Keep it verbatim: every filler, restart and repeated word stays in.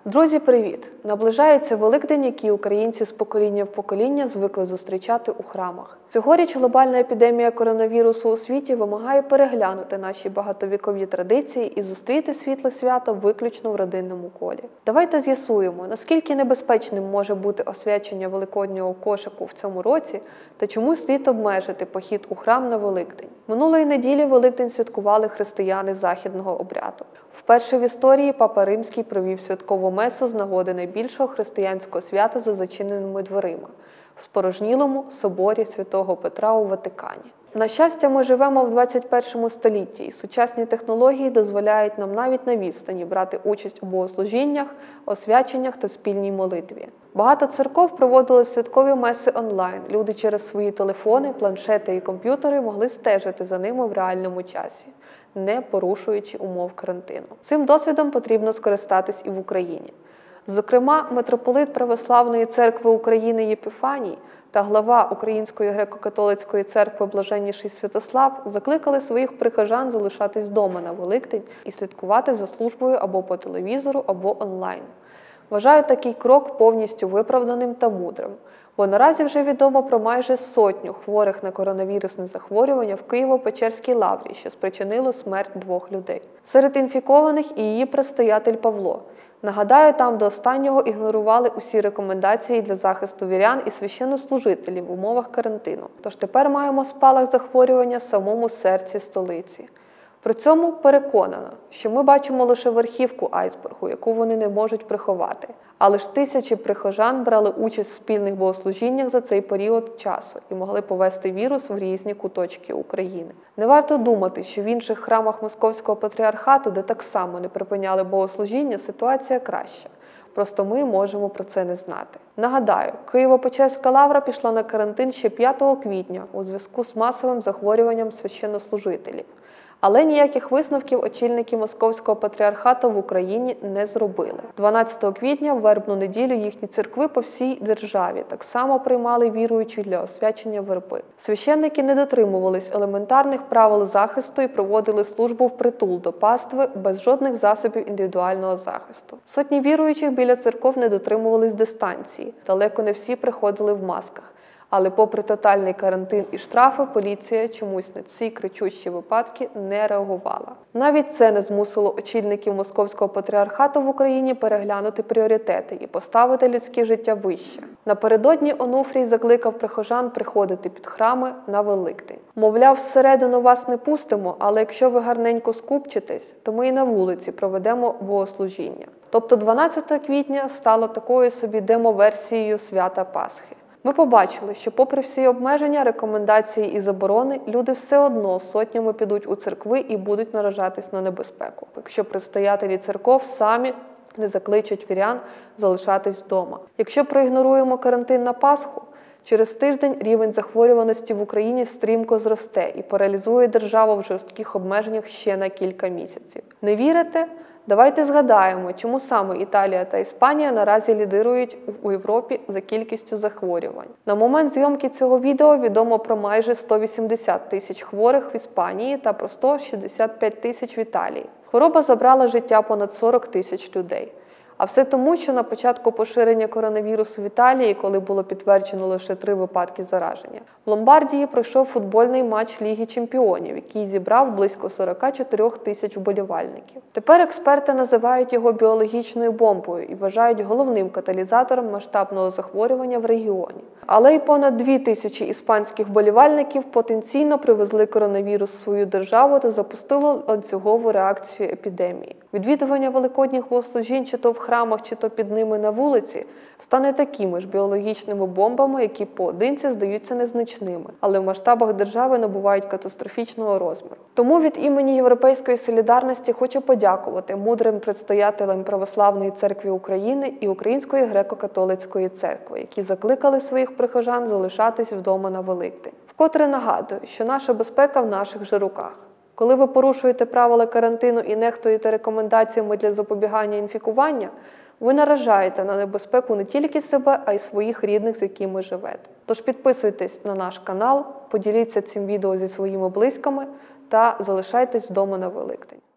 Друзі, привіт! Наближається Великдень, який українці з покоління в покоління звикли зустрічати у храмах. Цьогоріч глобальна епідемія коронавірусу у світі вимагає переглянути наші багатовікові традиції і зустріти світле свято виключно в родинному колі. Давайте з'ясуємо, наскільки небезпечним може бути освячення великоднього кошику в цьому році та чому слід обмежити похід у храм на Великдень. Минулої неділі Великдень святкували християни західного обряду. Вперше в історії Папа Римський провів святкову месу з нагоди найбільшого християнського свята за зачиненими дверима – в спорожнілому соборі Святого Петра у Ватикані. На щастя, ми живемо в двадцять першому столітті, і сучасні технології дозволяють нам навіть на відстані брати участь у богослужіннях, освяченнях та спільній молитві. Багато церков проводили святкові меси онлайн. Люди через свої телефони, планшети і комп'ютери могли стежити за ними в реальному часі, не порушуючи умов карантину. Цим досвідом потрібно скористатись і в Україні. Зокрема, митрополит Православної церкви України Єпіфаній та глава Української греко-католицької церкви Блаженніший Святослав закликали своїх прихожан залишатись вдома на Великдень і слідкувати за службою або по телевізору, або онлайн. Вважаю такий крок повністю виправданим та мудрим, бо наразі вже відомо про майже сотню хворих на коронавірусне захворювання в Києво-Печерській лаврі, що спричинило смерть двох людей. Серед інфікованих і її предстоятель Павло. Нагадаю, там до останнього ігнорували усі рекомендації для захисту вірян і священнослужителів в умовах карантину. Тож тепер маємо спалах захворювання в самому серці столиці. При цьому переконана, що ми бачимо лише верхівку айсбергу, яку вони не можуть приховати. Але ж тисячі прихожан брали участь в спільних богослужіннях за цей період часу і могли повести вірус в різні куточки України. Не варто думати, що в інших храмах Московського патріархату, де так само не припиняли богослужіння, ситуація краща. Просто ми можемо про це не знати. Нагадаю, Києво-Печерська лавра пішла на карантин ще п'ятого квітня у зв'язку з масовим захворюванням священнослужителів. Але ніяких висновків очільники Московського патріархату в Україні не зробили. дванадцятого квітня, в вербну неділю, їхні церкви по всій державі так само приймали віруючих для освячення верби. Священники не дотримувались елементарних правил захисту і проводили службу впритул до пастви без жодних засобів індивідуального захисту. Сотні віруючих біля церков не дотримувались дистанції, далеко не всі приходили в масках. Але попри тотальний карантин і штрафи, поліція чомусь на ці кричущі випадки не реагувала. Навіть це не змусило очільників Московського патріархату в Україні переглянути пріоритети і поставити людське життя вище. Напередодні Онуфрій закликав прихожан приходити під храми на Великдень. Мовляв, всередину вас не пустимо, але якщо ви гарненько скупчитесь, то ми і на вулиці проведемо богослужіння. Тобто дванадцятого квітня стало такою собі демо-версією свята Пасхи. Ми побачили, що попри всі обмеження, рекомендації і заборони, люди все одно сотнями підуть у церкви і будуть наражатись на небезпеку, якщо предстоятелі церков самі не закличуть вірян залишатись вдома. Якщо проігноруємо карантин на Пасху, через тиждень рівень захворюваності в Україні стрімко зросте і паралізує державу в жорстких обмеженнях ще на кілька місяців. Не вірите? Давайте згадаємо, чому саме Італія та Іспанія наразі лідирують у Європі за кількістю захворювань. На момент зйомки цього відео відомо про майже сто вісімдесят тисяч хворих в Іспанії та про сто шістдесят п'ять тисяч в Італії. Хвороба забрала життя понад сорок тисяч людей. А все тому, що на початку поширення коронавірусу в Італії, коли було підтверджено лише три випадки зараження, в Ломбардії пройшов футбольний матч Ліги Чемпіонів, який зібрав близько сорок чотири тисяч вболівальників. Тепер експерти називають його біологічною бомбою і вважають головним каталізатором масштабного захворювання в регіоні. Але й понад дві тисячі іспанських вболівальників потенційно привезли коронавірус в свою державу та запустило ланцюгову реакцію епідемії. Відвідування великодніх богослужінь чи то в храмах, чи то під ними на вулиці стане такими ж біологічними бомбами, які поодинці здаються незначними, але в масштабах держави набувають катастрофічного розміру. Тому від імені Європейської солідарності хочу подякувати мудрим предстоятелям Православної церкви України і Української греко-католицької церкви, які закликали своїх прихожан залишатись вдома на Великдень. Вкотре нагадую, що наша безпека в наших же руках. Коли ви порушуєте правила карантину і нехтуєте рекомендаціями для запобігання інфікування, ви наражаєте на небезпеку не тільки себе, а й своїх рідних, з якими живете. Тож підписуйтесь на наш канал, поділіться цим відео зі своїми близькими та залишайтесь вдома на Великдень.